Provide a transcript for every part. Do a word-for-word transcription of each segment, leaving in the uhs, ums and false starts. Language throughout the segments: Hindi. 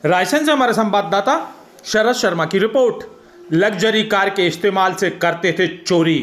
रायसेन से हमारे संवाददाता शरद शर्मा की रिपोर्ट। लग्जरी कार के इस्तेमाल से करते थे चोरी।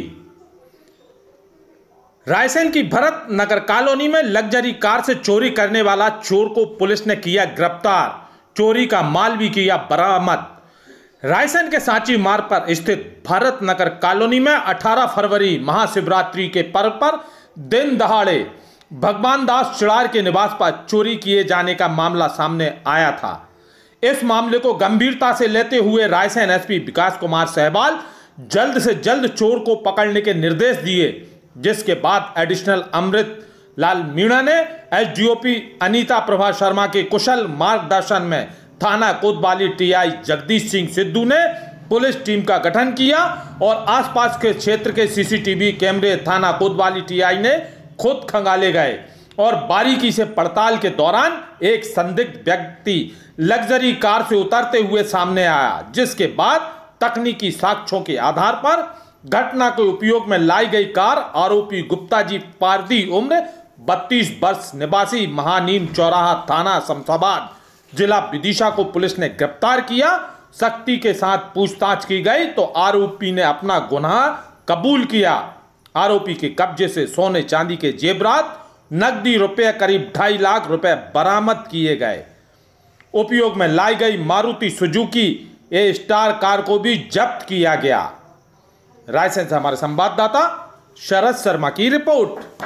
रायसेन की भरत नगर कॉलोनी में लग्जरी कार से चोरी करने वाला चोर को पुलिस ने किया गिरफ्तार। चोरी का माल भी किया बरामद। रायसेन के सांची मार्ग पर स्थित भरत नगर कॉलोनी में अठारह फरवरी महाशिवरात्रि के पर्व पर दिन दहाड़े भगवान दास चिड़ार के निवास पर चोरी किए जाने का मामला सामने आया था। इस मामले को गंभीरता से लेते हुए रायसेन एसपी विकास कुमार सहवाल जल्द से जल्द चोर को पकड़ने के निर्देश दिए, जिसके बाद एडिशनल अमृत लाल मीणा ने एसडीओपी अनीता प्रभा शर्मा के कुशल मार्गदर्शन में थाना कोतवाली टीआई जगदीश सिंह सिद्धू ने पुलिस टीम का गठन किया और आसपास के क्षेत्र के सीसीटीवी कैमरे थाना कोतवाली टीआई ने खुद खंगाले गए और बारीकी से पड़ताल के दौरान एक संदिग्ध व्यक्ति लग्जरी कार से उतरते हुए सामने आया, जिसके बाद तकनीकी साक्ष्यों के आधार पर घटना के उपयोग में लाई गई कार आरोपी गुप्ता जी पारदी उम्र बत्तीस वर्ष निवासी महानीम चौराहा थाना शमशाबाद जिला विदिशा को पुलिस ने गिरफ्तार किया। सख्ती के साथ पूछताछ की गई तो आरोपी ने अपना गुनाह कबूल किया। आरोपी के कब्जे से सोने चांदी के जेवरात, नकदी रुपए करीब ढाई लाख रुपए बरामद किए गए। उपयोग में लाई गई Maruti Suzuki A star car को भी जब्त किया गया। रायसेन से हमारे संवाददाता शरद शर्मा की रिपोर्ट।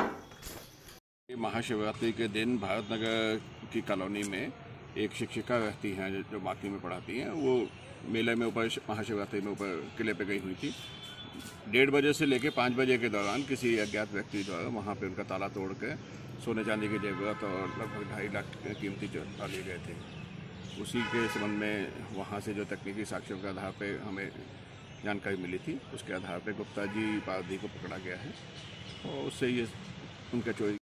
महाशिवरात्रि के दिन भारत नगर की कॉलोनी में एक शिक्षिका रहती हैं जो बाकी में पढ़ाती हैं। वो मेले में ऊपर महाशिवरात्रि में ऊपर किले पे गई हुई थी। डेढ़ बजे से लेकर पाँच बजे के दौरान किसी अज्ञात व्यक्ति द्वारा वहाँ पे उनका ताला तोड़ के सोने चांदी के जेवरात और लगभग ढाई लाख कीमती चोरा लिए गए थे। उसी के संबंध में वहाँ से जो तकनीकी साक्ष्यों के आधार पे हमें जानकारी मिली थी, उसके आधार पे गुप्ता जी पारदी को पकड़ा गया है और उससे ये उनका चोरी